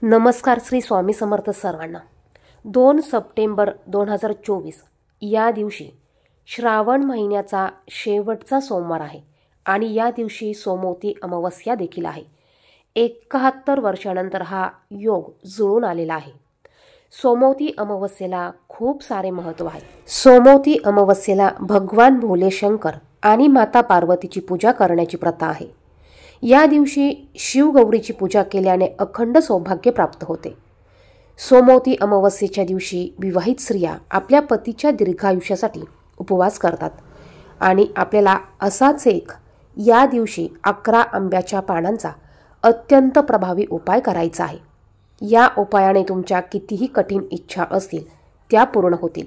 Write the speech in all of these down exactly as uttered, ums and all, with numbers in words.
नमस्कार श्री स्वामी समर्थ सर्वांना। दोन सप्टेंबर दोन हजार चोवीस या दिवशी श्रावण महिन्याचा शेवटचा सोमवार आहे आणि या दिवशी सोमवती अमावस्या देखील आहे। एकाहत्तर वर्षानंतर हा योग जुळून आलेला आहे। सोमवती अमावस्येला खूप सारे महत्त्व आहे। सोमवती अमावस्येला भगवान भोले शंकर आणि माता पार्वतीची पूजा करण्याची प्रथा आहे। या दिवशी शिवगौरीची पूजा केल्याने अखंड सौभाग्य प्राप्त होते। सोमवती अमावस्येच्या दिवशी विवाहित स्त्रिया आपल्या पतीच्या दीर्घायुष्यासाठी उपवास करतात आणि आपल्याला असाच एक या दिवशी अकरा आंब्याच्या पानांचा अत्यंत प्रभावी उपाय करायचा आहे। या उपायाने तुमच्या कितीही कठीण इच्छा असतील त्या पूर्ण होतील।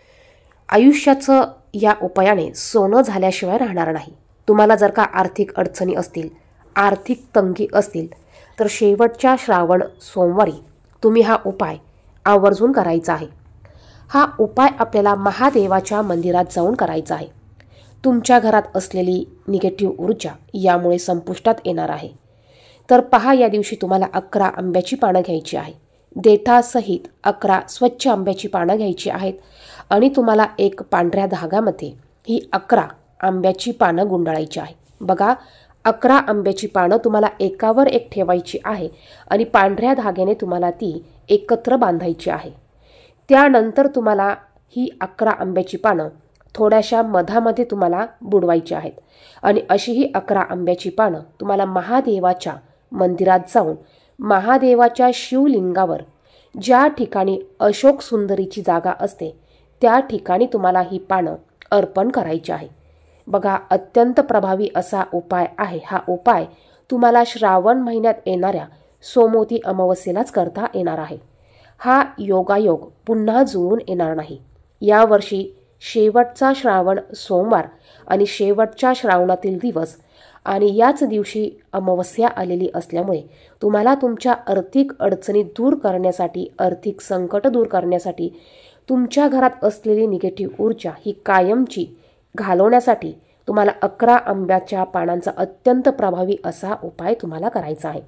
आयुष्याचं या उपायाने सोनं झाल्याशिवाय राहणार नाही। तुम्हाला जर का आर्थिक अडचणी असतील, आर्थिक तंगी असतील तर शेवटच्या श्रावण सोमवारी तुम्ही हा उपाय आवर्जून करायचा आहे। हा उपाय आपल्याला महादेवाच्या मंदिरात जाऊन करायचा आहे। तुमच्या घरात असलेली निगेटिव्ह ऊर्जा यामुळे संपुष्टात येणार आहे। तर पहा, या दिवशी तुम्हाला अकरा आंब्याची पानं घ्यायची आहे। देठासहित अकरा स्वच्छ आंब्याची पानं घ्यायची आहेत आणि तुम्हाला एक पांढऱ्या धाग्यामध्ये ही अकरा आंब्याची पानं गुंडाळायची आहे। बघा, अकरा आंब्याची पानं तुम्हाला एकावर एक ठेवायची आहे आणि पांढऱ्या धाग्याने तुम्हाला ती एकत्र बांधायची आहे। त्यानंतर तुम्हाला ही अकरा आंब्याची पानं थोड्याशा मधामध्ये तुम्हाला बुडवायची आहेत आणि अशी ही अकरा आंब्याची पानं तुम्हाला महादेवाच्या मंदिरात जाऊन महादेवाच्या शिवलिंगावर ज्या ठिकाणी अशोक सुंदरीची जागा असते त्या ठिकाणी तुम्हाला ही पानं अर्पण करायची आहे। बघा, अत्यंत प्रभावी असा उपाय आहे। हा उपाय तुम्हाला श्रावण महिन्यात येणाऱ्या सोमवती अमावस्येलाच करता येणार आहे। हा योगायोग पुन्हा जुळून येणार नाही। यावर्षी शेवटचा श्रावण सोमवार आणि शेवटच्या श्रावणातील दिवस आणि याच दिवशी अमावस्या आलेली असल्यामुळे तुम्हाला तुमच्या आर्थिक अडचणी दूर करण्यासाठी, आर्थिक संकट दूर करण्यासाठी, तुमच्या घरात असलेली निगेटिव्ह ऊर्जा ही कायमची घालवण्यासाठी तुम्हाला अकरा आंब्याच्या पानांचा अत्यंत प्रभावी असा उपाय तुम्हाला करायचा आहे।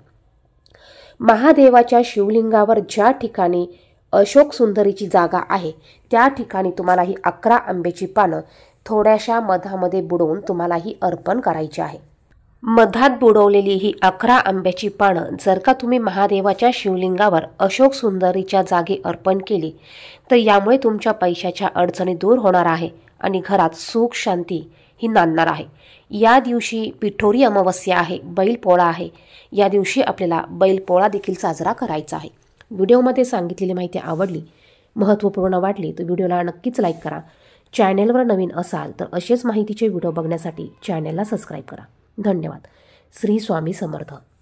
महादेवाच्या शिवलिंगावर ज्या ठिकाणी अशोक सुंदरीची जागा आहे त्या ठिकाणी तुम्हाला ही अकरा आंब्याची पानं थोड्याशा मधामध्ये बुडवून तुम्हाला ही अर्पण करायची आहे। मधात बुडवलेली ही अकरा आंब्याची पानं जर का तुम्ही महादेवाच्या शिवलिंगावर अशोक सुंदरीच्या जागी अर्पण केली तर यामुळे तुमच्या पैशाच्या अडचणी दूर होणार आहे आणि घरात सुख शांती ही नांदणार आहे। या दिवशी पिठोरी अमावस्या आहे, बैलपोळा आहे। या दिवशी आपल्याला बैलपोळा देखील साजरा करायचा आहे। व्हिडिओमध्ये सांगितलेली माहिती आवडली, महत्त्वपूर्ण वाटली तर व्हिडिओला नक्कीच लाईक करा। चॅनेलवर नवीन असाल तर असेच माहितीचे व्हिडिओ बघण्यासाठी चॅनेलला सबस्क्राईब करा। धन्यवाद। श्री स्वामी समर्थ।